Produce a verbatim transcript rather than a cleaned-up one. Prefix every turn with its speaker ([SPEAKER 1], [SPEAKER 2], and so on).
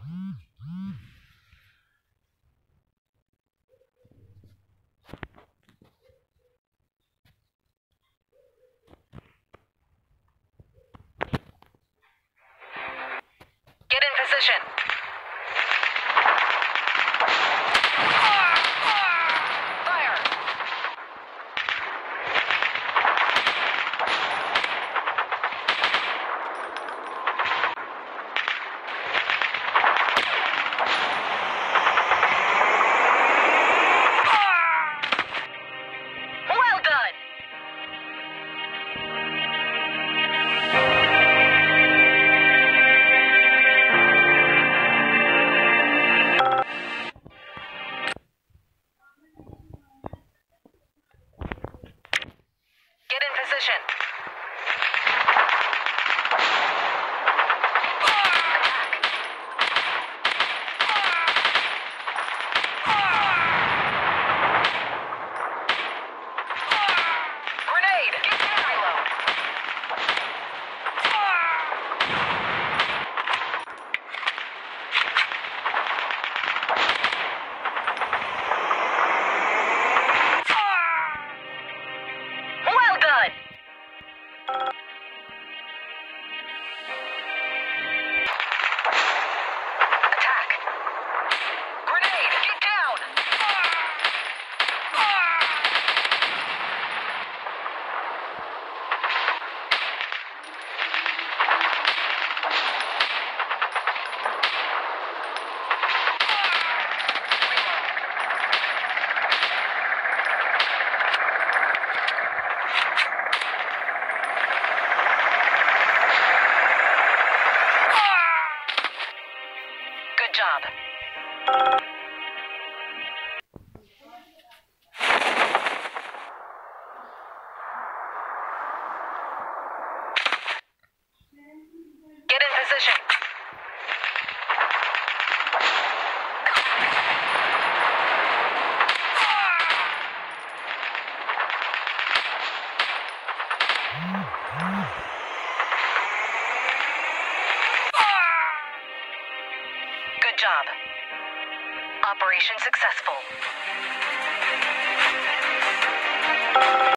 [SPEAKER 1] Get in position. Fire! Well done! Get in position. Grenade! Get down! Reload. Well done! Attack! Grenade! Get down! Good job. Get in position. Good job. Operation successful.